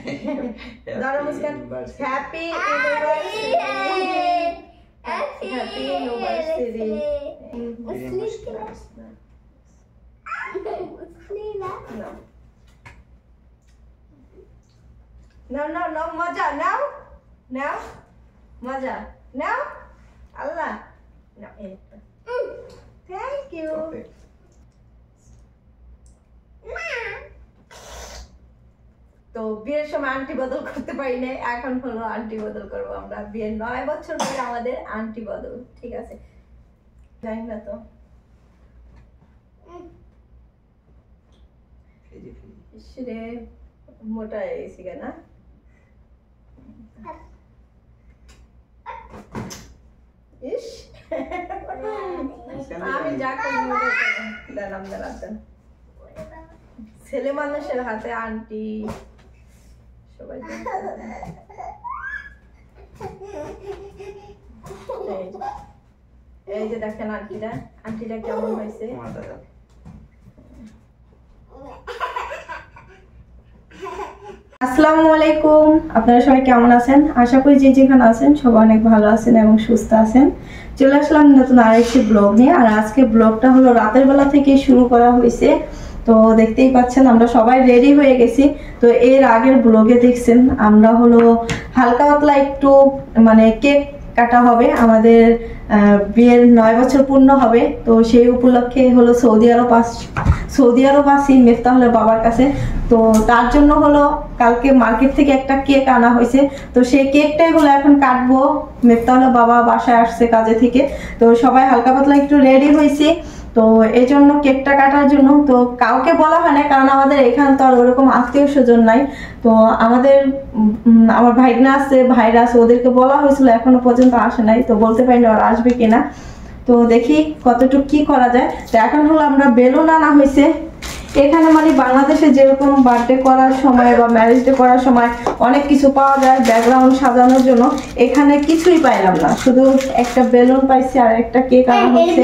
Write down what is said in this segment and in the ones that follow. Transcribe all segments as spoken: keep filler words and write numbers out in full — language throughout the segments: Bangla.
দাঁড়া Muskan happy university happy university নাও নাও নাও মজা নাও নাও মজা নাও আল্লাহ নাও এটা থ্যাংক ইউ তো বিয়ের সময় আন্টি বদল করতে পারি না, এখন হলো আন্টি বদল করবো আমরা। বিয়ের নয় বছর পরে আমাদের আন্টি বদল, ঠিক আছে? জানি না তো রে মোটা হয়ে গেছি না? ইস আমি যা করি দাঁড়াম দাঁড়াতেন ছেলে মানুষের হাতে আন্টি সবাই এই যে দেখেন আন্টিটা আন্টিটা কেমন হয়েছে। আসসালামু আলাইকুম, আপনারা সবাই কেমন আছেন? আশা করি যে যেখানে আছেন সবাই অনেক ভালো আছেন এবং সুস্থ আছেন। চলে আসলাম নতুন আরেকটি ব্লগ নিয়ে। আর আজকে ব্লগটা হলো রাতের বেলা থেকে শুরু করা হয়েছে। তো দেখতেই পাচ্ছেন আমরা সবাই রেডি হয়ে গেছি। তো এর আগের ব্লগে দেখছেন আমরা হলো হালকা পাতলা একটু মানে কেক কাটা হবে, আমাদের বিয়ের নয় বছর পূর্ণ হবে। তো সেই উপলক্ষে হলো সৌদি আরব আস সৌদি আরব আসি মিফতাহুলের বাবার কাছে। তো তার জন্য হলো কালকে মার্কেট থেকে একটা কেক আনা হয়েছে। তো সেই কেকটাই হলো এখন কাটবো। মিফতাহুলের বাবা বাসায় আসছে কাজে থেকে, তো সবাই হালকা পাতলা একটু রেডি হয়েছি। তো এই জন্য কেকটা কাটার জন্য তো কাউকে বলা হয় না, কারণ আমাদের এখানে তো আর ওরকম আত্মীয় স্বজন নাই। তো আমাদের আমার ভাইগনা আছে, ভাইরা আছে, ওদেরকে বলা হয়েছিল, এখনো পর্যন্ত আসে নাই। তো বলতে পারি না ওরা আসবে কিনা। তো দেখি কতটুকু কি করা যায়। তো এখন হলো আমরা বেলুন আনা হয়েছে। এখানে মানে বাংলাদেশে যেরকম বার্থডে করার সময় বা ম্যারেজ ডে করার সময় অনেক কিছু পাওয়া যায় ব্যাকগ্রাউন্ড সাজানোর জন্য, এখানে কিছুই পাইলাম না, শুধু একটা বেলুন পাইছি আর একটা কেক আনা হচ্ছে।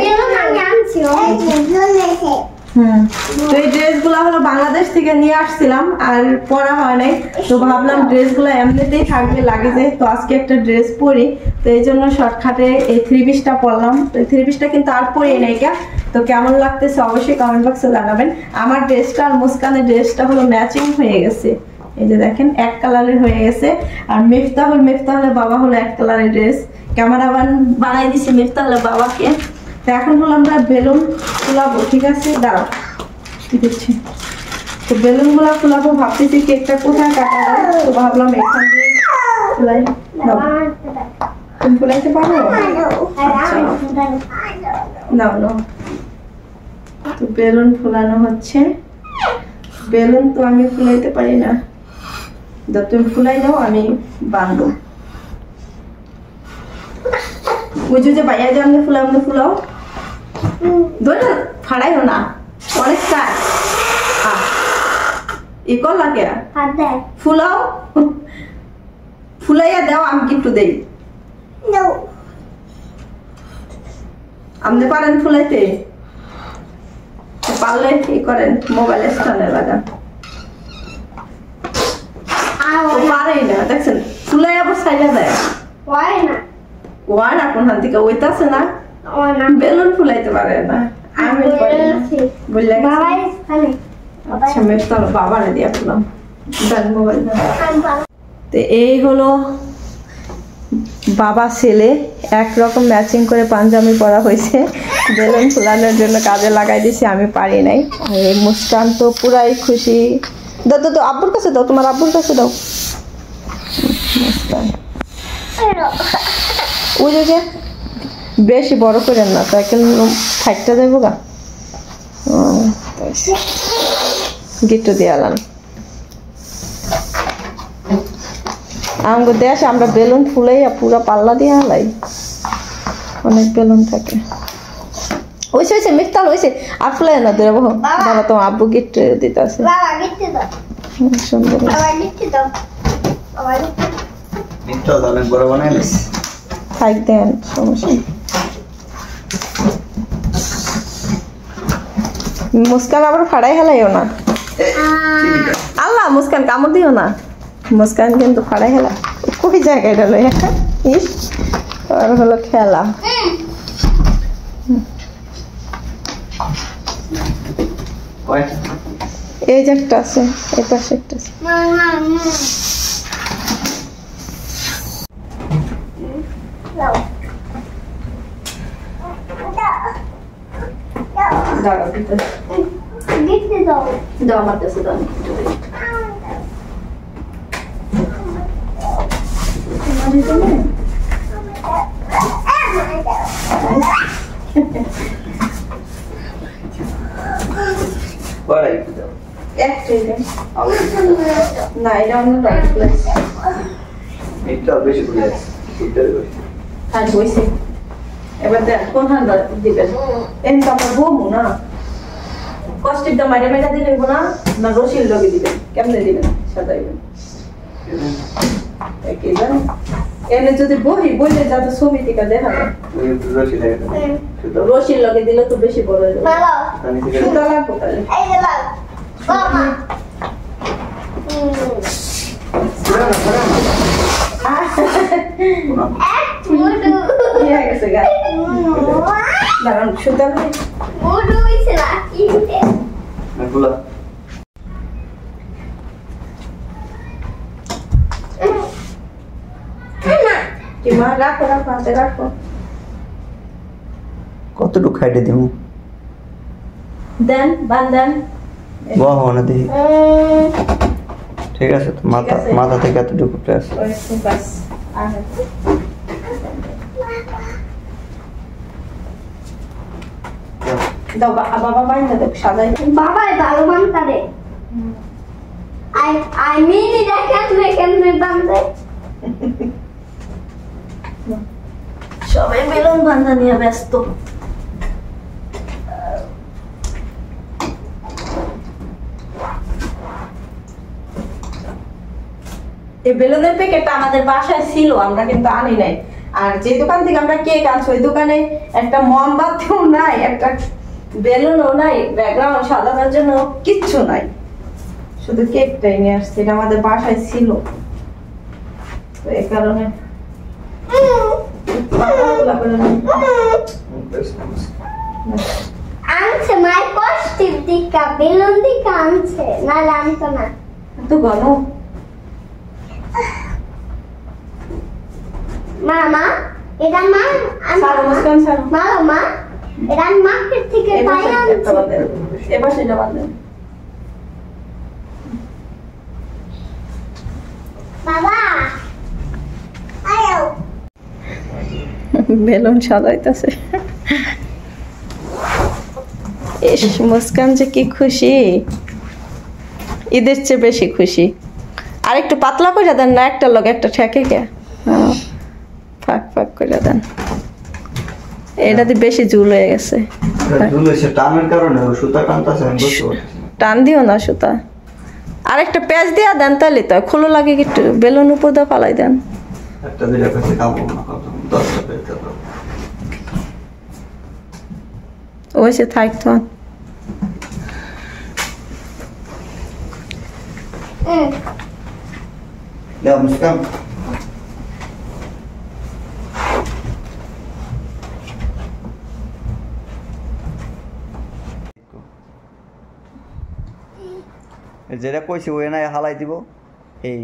হুম তো এই ড্রেসগুলো হলো বাংলাদেশ থেকে নিয়ে আসছিলাম আর পরা হয় নাই। তো ভাবলাম ড্রেসগুলো এমনিতেই থাকবে লাগেজে, তো আজকে একটা ড্রেস পরি। তো এই জন্য শর্টকাটে এই থ্রি পিসটা পরলাম। তো এই থ্রি পিসটা কিন্তু আর পরি নাই। তো কেমন লাগতেছে অবশ্যই কমেন্ট বক্সে জানাবেন। আমার ড্রেসটা আর মুস্কানের ড্রেসটা হলো ম্যাচিং হয়ে গেছে। এই যে দেখেন এক কালারের হয়ে গেছে। আর মিফতাহুল মিফতাহুলের বাবা হলো এক কালারের ড্রেস। ক্যামেরাম্যান বানাই দিছি মিফতাহুলের বাবাকে। তো এখন হলো আমরা বেলুন ফুলাবো, ঠিক আছে? দাঁড়াও কি দেখছি। তো বেলুন গুলা ফুলাবো, ভাবতেছি কেকটা কোথায় কাটা যায়। তো ভাবলাম এখান দিয়ে ফুলাই। তুমি ফুলাইতে পারো? নাও নাও। তো বেলুন ফুলানো হচ্ছে। বেলুন তো আমি ফুলাইতে পারি না, তুমি ফুলাই দাও, আমি বাঁধবো। বুঝো যে বাইয়া যে আমাদের ফুলাও আমাদের ফুলাও ধরে ফাড়াইও না, অনেক কাজ ই করলা কে ফুলাও ফুলাইয়া দাও, আমি কিন্তু দেই। আপনি পারেন ফুলাইতে? পারলে কি করেন মোবাইল স্ট্যান্ডে লাগান। পারেই না দেখছেন, ফুলাই আবার সাইডে দেয় ওয়ার না কোন হাত থেকে ওইটাছে না, বেলুন ফুলাইতে পারে না। আমি বললে আচ্ছা মেফতাল বাবারে দিয়া ফুলাম মোবাইল। তো এই হলো বাবা ছেলে একরকম ম্যাচিং করে পাঞ্জাবি পরা হয়েছে, বেলুন ফুলানোর জন্য কাজে লাগাই দিছি, আমি পারি নাই। আর এই মুস্কান তো পুরাই খুশি। দাও দাও দাও আব্বুর কাছে দাও, তোমার আব্বুর কাছে দাও। মুস্কান ওই যে বেশি বড় করেন না, তো এখন ফাইটটা যাইব গা। গিট্টু দিয়ে আলাম আমাকে দেশ আমরা বেলুন ফুলাইয়া পুরা পাল্লা দিয়ে আলাই, অনেক বেলুন থাকে। ওইসে হয়েছে মিফতাল হয়েছে আর ফুলাই না দেব বাবা, তোমার আব্বু গিফট দিতে আছে সুন্দর থাক দেন সমস্যা। মুস্কান আবার ফাড়াই হেলাইও না, আল্লাহ মুস্কান কামড় দিও না। মুস্কান কিন্তু ফাড়াই খেলা কই জায়গাটা লই ইস আর হলো খেলা এই যে একটা আছে এই পাশে একটা আছে দাঁড়াও দিতে দিতে দাও দাও আমার কাছে দাও না এটা অন্য রাইট প্লেস এটা বেশি করে আর বইছে এবার দেখ কোন হান দিবেন এন তো আমরা বমু না কষ্টিক দা মাইরা মাইরা দিলে না না রশির লগে দিবেন কেমনে দিবেন সাজাইবেন একই জান এনে যদি বহি বইলে যা তো সমিতিকা দেখাবে রশি লাগে রশির লগে দিলে তো বেশি বড় হয়ে যাবে সুতা লাগবে তাহলে এই যে লাগ বাবা দাঁড়ান সুতা রাখো রাখো হাতে রাখো কতটুকু খাইতে দিব দেন বান দেন বাহ না দেখি ঠিক আছে তো মাথা মাথা থেকে এতটুকু প্রেস বাস দাও বাবা বাইন্দা দেখ সাজাই বাবাই ভালো বানতা রে আই আই মিনি দেখেন দেখেন বানতে সবাই বেলুন বান্ধা নিয়ে ব্যস্ত এই বেলুনের প্যাকেটটা আমাদের বাসায় ছিল আমরা কিন্তু আনি নাই আর যে দোকান থেকে আমরা কেক আনছি ওই দোকানে একটা মোমবাতিও নাই একটা বেলুনও নাই ব্যাকগ্রাউন্ড সাজানোর জন্য কিচ্ছু নাই শুধু কেকটাই নিয়ে আসছি এটা আমাদের বাসায় ছিল তো এই কারণে আনছে মাই পজিটিভ দিকা বেলুন দিকা আনছে না আনতো না তো গণ মামা এটা মা সারা মুস্কান সারা মামা এটা মার্কেট থেকে পাই আনছে এবার সেটা বাঁধেন বাবা আয়ো বেলুন সাজাইতেছে ইস মুস্কান যে কি খুশি ঈদের চেয়ে বেশি খুশি আর একটু পাতলা করে দেন না একটা লগে একটা ঠেকে কে ফাঁক ফাঁক করে দেন এটাতে বেশি ঝুল হয়ে গেছে ঝুল হয়েছে টানের কারণে সুতা টানতেছে আমি বুঝতে পারছি টান দিও না সুতা আর একটা প্যাচ দিয়া দেন তাহলে তো খোলো লাগে একটু বেলুন উপর দিয়ে ফালাই দেন একটা দুইটা পেছে কামড় না কত দশটা পেতে দাও ওইসে থাকতো দাও মুস্কান যেটা কইছি ওই নাই হালাই দিব এই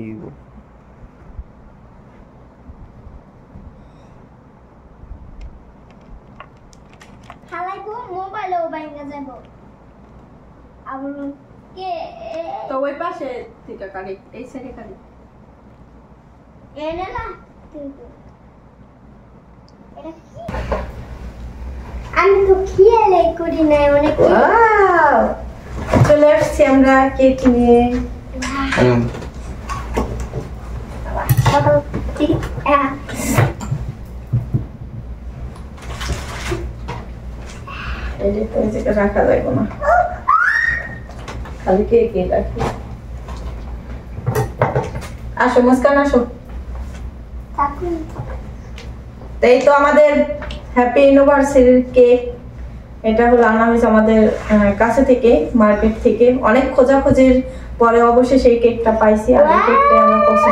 হালাইবো মোবাইলও বাইঙ্গা যাবো আবার কে তো ওই পাশে থেকে কাটি এই সাইডে কাটি এনে না এটা কি আমি তো খেয়ালে করি না অনেক ওয়াও চলে আসছি আমরা কেক নিয়ে এই যে তো এটা রাখা যাবে না খালি কেক এই রাখি আসো মুস্কান আসো এই তো আমাদের হ্যাপি অ্যানিভার্সারির কেক এটা হলো আনা হয়েছে আমাদের কাছে থেকে মার্কেট থেকে অনেক খোঁজাখুঁজির পরে অবশ্যই সেই কেকটা পাইছি আর এই কেকটা আমার পছন্দ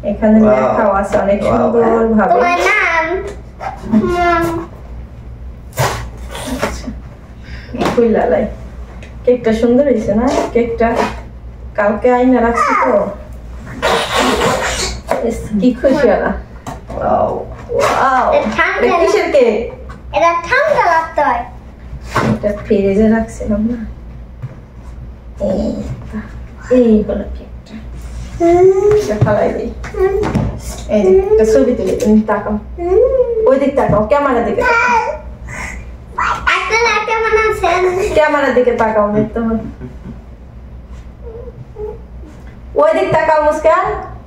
এখানে লেখাও আছে অনেক সুন্দর ভাবে। তোমার নাম কইলালাই কেকটা সুন্দর হয়েছে না? কেকটা কালকে আইনা রাখছি তো, কি খুশি ওরা। ওয়াও ওয়াও, এটা কিসের কেক? এটা ঠান্ডা লাগতে হয়। এটা ফ্রিজে রাখছিলাম না, এই হলো কেকটা। এটা ফালাই দিই। এই যে একটা ছবি তুলি, তুমি তাকাও, ওই দিক তাকাও, ক্যামেরার দিকে তাকাও, আপনারা কেমন আছেন? ক্যামেরার দিকে তাকাও, দেখতে হবে। ওই দিক তাকাও মুস্কান।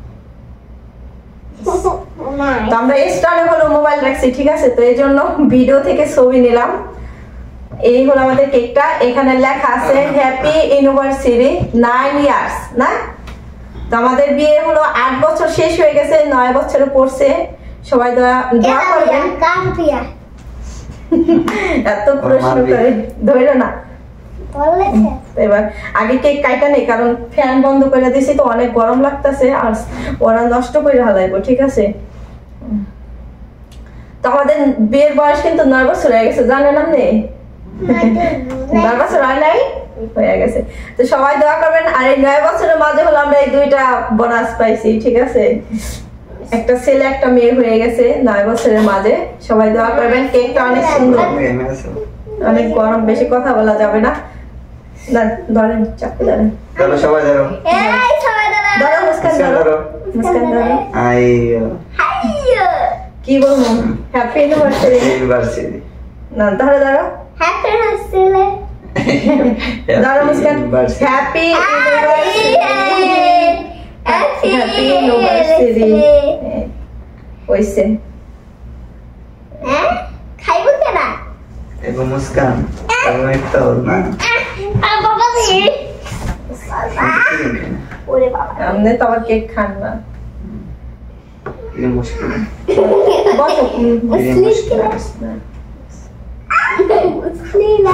তো আমরা স্টারে হলো মোবাইল রাখছি, ঠিক আছে? তো এই জন্য ভিডিও থেকে ছবি নিলাম। এই হলো আমাদের কেকটা। এখানে লেখা আছে হ্যাপি ইউনিভার্সিটি নাইন ইয়ার্স না? তো আমাদের বিয়ে হলো আট বছর শেষ হয়ে গেছে, নয় বছরে পড়ছে। সবাই দোয়া দোয়া করবেন। এত প্রশ্ন করে ধরো না। এবার আগে কেক কাটা নেই, কারণ ফ্যান বন্ধ করে দিয়েছি তো অনেক গরম লাগতেছে, আর ওরা নষ্ট করে হালাইবো, ঠিক আছে? তো আমাদের বিয়ের বয়স কিন্তু নয় বছর হয়ে গেছে, জানেন আপনি? নয় বছর হয় নাই, হয়ে গেছে। তো সবাই দোয়া করবেন। আর এই নয় বছরের মাঝে হলো আমরা এই দুইটা বোনাস পাইছি, ঠিক আছে? একটা ছেলে একটা মেয়ে হয়ে গেছে নয় বছরের মাঝে। সবাই দোয়া করবেন। কেকটা অনেক সুন্দর, অনেক গরম, বেশি কথা বলা যাবে না। না ধরেন, চাকু ধরেন। চলো সবাই ধরো। এই সবাই দাঁড়াও। ধরো মুস্কান, ধরো মুস্কান, ধরো। আই হাইয়ো কি বলবো? Happy university. ইউনিভার্সিটি। না ধরো ধরো, হ্যাপি ইউনিভার্সিটি। ধরো Muskan. Happy university, happy university. হইছে। হ্যাঁ খাইবো কেনা? এগো মুস্কান, তুমি একটা হল না। আর বাবা দি ওরে বাবা, আমনে তো আবার কেক খান না। কি মুশকিল। বসো। কি মুশকিল। মুসলিলা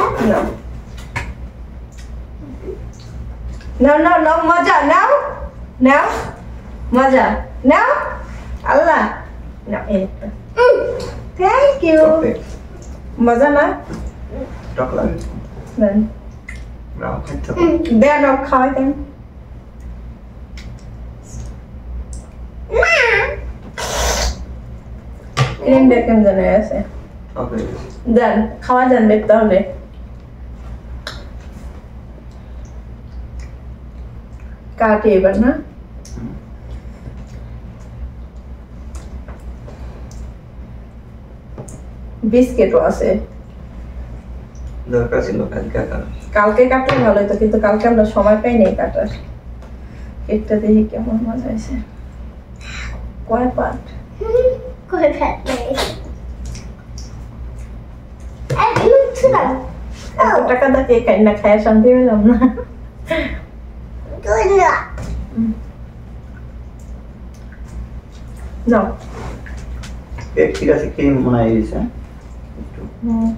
নাও নাও নাও, মজা নাও, নাও মজা নাও। আল্লাহ নাও, এই থ্যাংক ইউ। মজা না? চকলেট। দেন রাও খাইতে। দেন, খাওয়াই দেন। ক্রিমটা কেমন জানে আছে? চকলেট। দেন, খাওয়া দেন দেখতে হবে। কাটি এবার না? বিস্কিটও আছে। দরকার ছিল কালকে কাটা। কালকে কাটলে ভালো হতো, কিন্তু কালকে আমরা সময় পাই নাই কাটার। কেকটা দেখি কেমন মজা হয়েছে। কয় পার্ট? কই ফ্যাট নেই। এই লুচি দাও। এত টাকা দা কেক না খায় শান্তি পেলাম না। তুই না নাও। কেক ঠিক আছে, ক্রিম মনে হয় দিয়েছে। হুম।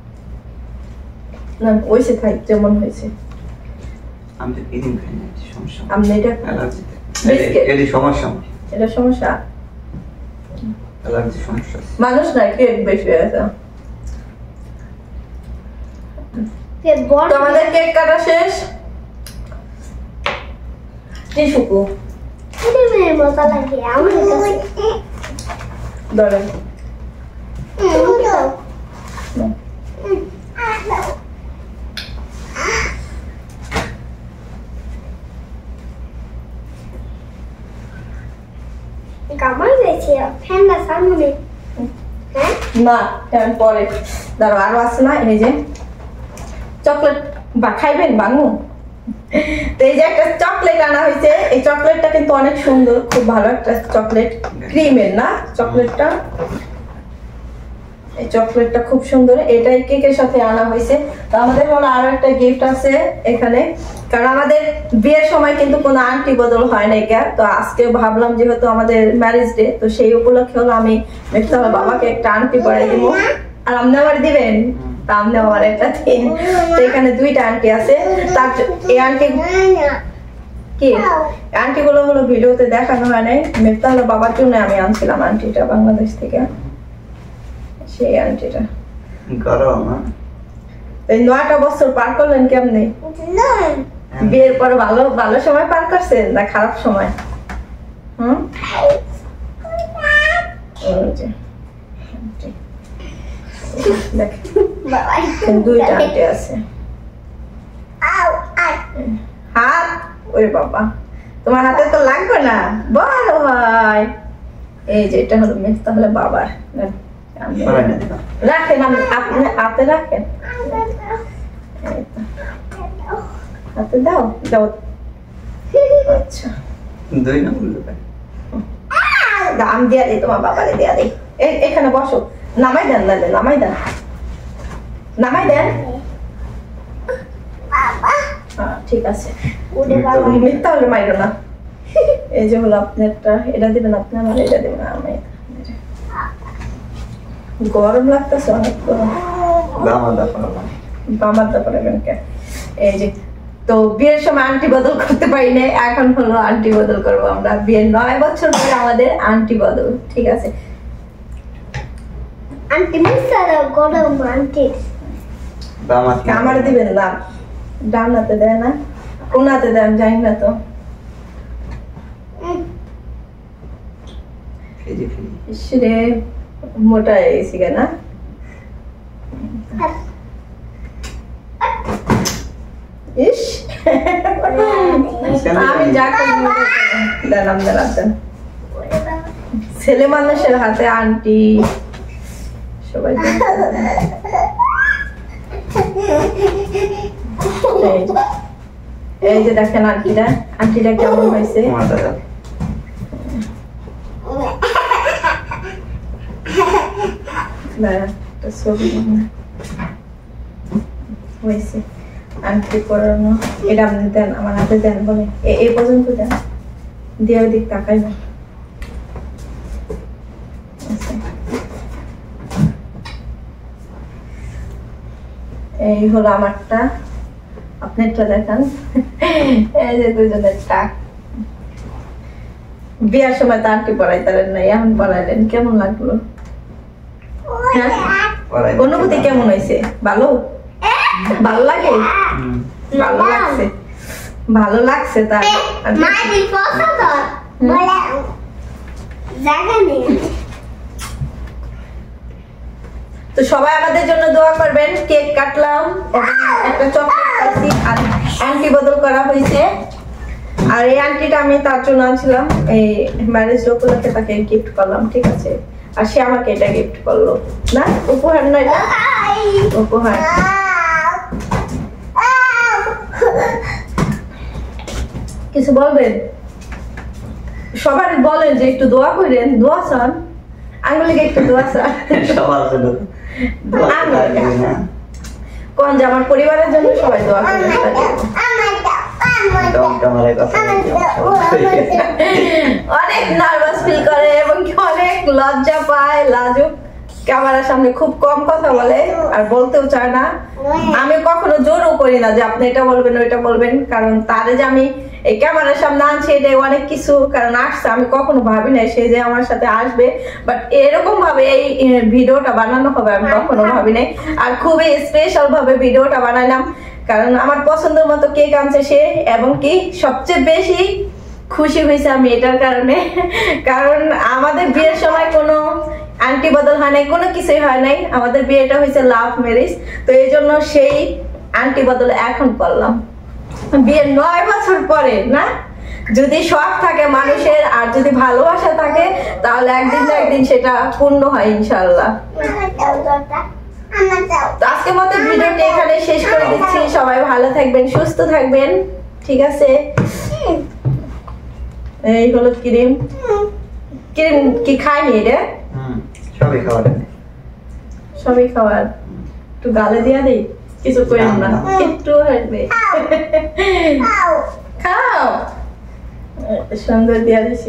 না ওইসে থাক যেমন হয়েছে। আমি তো ক্রিম খাই না, সমস্যা। আপনি এটা অ্যালার্জিতে। বিস্কিট। এটি সমস্যা। এটা সমস্যা। অ্যালার্জি সমস্যা। মানুষ না কেক বেশি হয়েছে। তে বড় তো আমাদের কেক কাটা শেষ। টিস্যু এটা মেয়ে মজা লাগে আমার কাছে। ধরেন। কামাল গেছে ফ্যানটা সামনে। হ্যাঁ না তেমন পরে দাঁড়ো, আরো আছে না? এই যে চকলেট বা খাইবেন বানু। তো এই যে একটা চকলেট আনা হয়েছে, এই চকলেটটা কিন্তু অনেক সুন্দর, খুব ভালো একটা চকলেট, ক্রিমের না চকলেটটা। এই চকলেটটা খুব সুন্দর, এটাই কেকের সাথে আনা হয়েছে। তো আমাদের হলো আরো একটা গিফট আছে এখানে, কারণ আমাদের বিয়ের সময় কিন্তু কোনো আংটি বদল হয় না কেন। তো আজকে ভাবলাম যেহেতু আমাদের ম্যারেজ ডে, তো সেই উপলক্ষে হলো আমি দেখতে হবে বাবাকে একটা আংটি পরাই দিব। আর আপনি আমার দিবেন? তা আপনি আমার একটা দিন। তো এখানে দুইটা আংটি আছে। তার এই আংটি কি আন্টিগুলো হলো ভিডিওতে দেখানো হয় নাই, মেফতা হলো বাবার জন্য আমি আনছিলাম আন্টিটা বাংলাদেশ থেকে, সেই আন্টিটা। গরম না? এই নয়টা বছর পার করলেন কেমনে? বিয়ের পর ভালো ভালো সময় পার করছেন না খারাপ সময়? হুম দেখেন দুইটা আন্টি আছে। হাত ওরে বাবা, তোমার হাতে তো লাগবে না, বড় ভাই। এই যে এটা হলো মেফতা হলো বাবার, রাখেন আপনি হাতে রাখেন, হাতে দাও দাও। আচ্ছা দুই না বলবে দাম দিয়া দিই, তোমার বাবারে দিয়া দিই। এখানে বসো, নামাই দেন দাদা, নামাই দেন নামাই দেন। ঠিক আছে মিথ্যা হলে মাইরো না। এই যে হলো আপনারটা, এটা দিবেন আপনি, আমার এটা দিবেন আমি। গরম লাগতেছে অনেক, গরম বামারটা পারবেন কে? এই যে তো বিয়ের সময় আন্টি বদল করতে পারি না, এখন হলো আন্টি বদল করবো আমরা। বিয়ের নয় বছর পরে আমাদের আন্টি বদল, ঠিক আছে? আন্টি মিসারা গরম আন্টি আমার দিবেন না, ডান হাতে দেয় না, কোন হাতে দেয় আমি জানি না তো। রে মোটা হয়ে গেছি কেন? ইস আমি যা দিলাম দিলাম ছেলে মানুষের হাতে আন্টি সবাই। এই যে দেখেন আন্টিটা, আন্টিটা কেমন হয়েছে? ছবি হয়েছে আন্টি পরানো। এটা আপনি দেন, আমার হাতে দেন, বলে এই পর্যন্ত দেন, দিয়ে ওই দিক তাকাই না। এই হলো আমারটা, আপনারটা দেখান। এই যে দুজনেরটা। বিয়ার সময় তো আন্টি পড়াইতেন না, এখন পড়াইলেন, কেমন লাগলো? অনুভূতি কেমন হয়েছে? ভালো ভালো লাগে? ভালো লাগছে, ভালো লাগছে। তার তো সবাই আমাদের জন্য দোয়া করবেন। কেক কাটলাম, একটা চকলেট খাইছি, আর আন্টি বদল করা হয়েছে। আর এই আন্টিটা আমি তার জন্য আনছিলাম, এই ম্যারেজ উপলক্ষে তাকে গিফট করলাম, ঠিক আছে? আর সে আমাকে এটা গিফট করলো, না উপহার না, এটা উপহার। কিছু বলবেন? সবার বলেন যে একটু দোয়া করেন, দোয়া চান, আঙ্গুলিকে একটু দোয়া চান। কোন যে আমার পরিবারের জন্য সবাই দোয়া করেন। অনেক নার্ভাস ফিল করে এবং অনেক লজ্জা পায়, লাজুক, ক্যামেরার সামনে খুব কম কথা বলে আর বলতেও চায় না। আমি কখনো জোরও করি না যে আপনি এটা বলবেন ওইটা বলবেন, কারণ তারে যে আমি এই ক্যামেরার সামনে আনছি এটা অনেক কিছু কারণ আসছে, আমি কখনো ভাবি না সে যে আমার সাথে আসবে, বাট এরকম ভাবে এই ভিডিওটা বানানো হবে আমি কখনো ভাবি নাই। আর খুবই স্পেশাল ভাবে ভিডিওটা বানালাম, কারণ আমার পছন্দের মতো কেক আনছে সে, এবং কি সবচেয়ে বেশি খুশি হয়েছে আমি এটার কারণে, কারণ আমাদের বিয়ের সময় কোনো আন্টি বদল হয় নাই, কোনো কিছুই হয় নাই, আমাদের বিয়েটা হয়েছে লাভ ম্যারেজ। তো এই জন্য সেই আন্টি বদল এখন করলাম বিয়ের নয় বছর পরে। না, যদি শখ থাকে মানুষের আর যদি ভালোবাসা থাকে তাহলে একদিন না একদিন সেটা পূর্ণ হয় ইনশাআল্লাহ। তো আজকের মতো ভিডিওটা এখানে শেষ করে দিচ্ছি। সবাই ভালো থাকবেন, সুস্থ থাকবেন, ঠিক আছে? এই হলো ক্রিম, ক্রিম কি খায়নি রে? সবই খাওয়ার, সবই খাওয়ার। একটু গালে দিয়া দেই, কিছু করেন না, একটু হাসবে, খাও। সুন্দর দিয়া দিছি,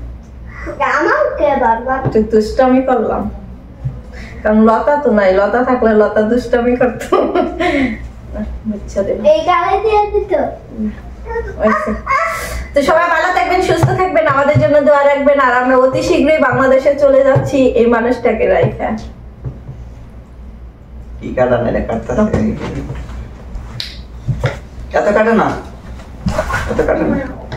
একটু দুষ্টামি করলাম, কারণ লতা তো নাই, লতা থাকলে লতা দুষ্টামি করতো। বুঝছো? এই গালে দিয়ে দিত। তো সবাই ভালো থাকবেন, সুস্থ থাকবেন, আমাদের জন্য দোয়া রাখবেন। আর আমরা অতি শীঘ্রই বাংলাদেশে চলে যাচ্ছি এই মানুষটাকে রাইখা। কি কাটা না এটা কাটতে এত কাটে না এত কাটে না